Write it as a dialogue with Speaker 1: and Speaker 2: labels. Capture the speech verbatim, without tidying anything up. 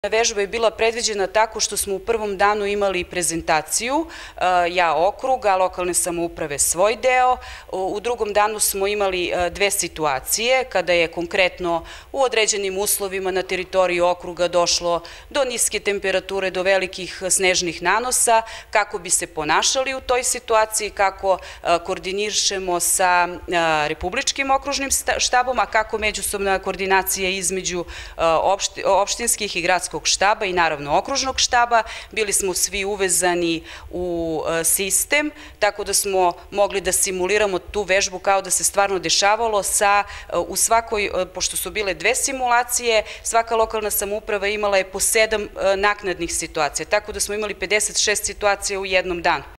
Speaker 1: Vežba je bila predviđena tako što smo u prvom danu imali prezentaciju, ja okrug, a lokalne samouprave svoj deo. U drugom danu smo imali dve situacije, kada je konkretno u određenim uslovima na teritoriji okruga došlo do niske temperature, do velikih snežnih nanosa, kako bi se ponašali u toj situaciji, kako koordinišemo sa Republičkim okružnim štabom, a kako međusobna koordinacija između opštinskih i gradskih štaba i naravno okružnog štaba. Bili smo svi uvezani u sistem, tako da smo mogli da simuliramo tu vežbu kao da se stvarno dešavalo sa, u svakoj, pošto su bile dve simulacije, svaka lokalna samouprava imala je po sedam naknadnih situacija, tako da smo imali pedeset šest situacija u jednom danu.